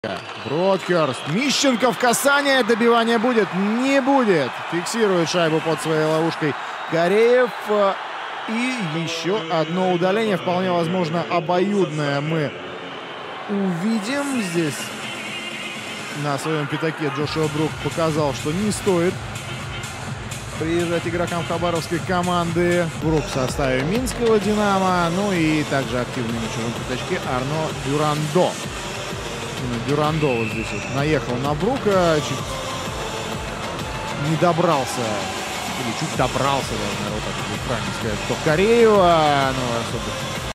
Бродхерст. Мищенко в касание. Добивание будет? Не будет. Фиксирует шайбу под своей ловушкой Кореев. И еще одно удаление. Вполне возможно обоюдное мы увидим. Здесь на своем пятаке Джошуа Брук показал, что не стоит приезжать игрокам хабаровской команды. Брук в составе минского «Динамо». Ну и также активный на чужом пятачке Арно Дюрандо. Дюрандо вот здесь вот наехал на Брука, чуть не добрался, или чуть добрался, даже, наверное, вот так вот правильно сказать, до Кореева, но особо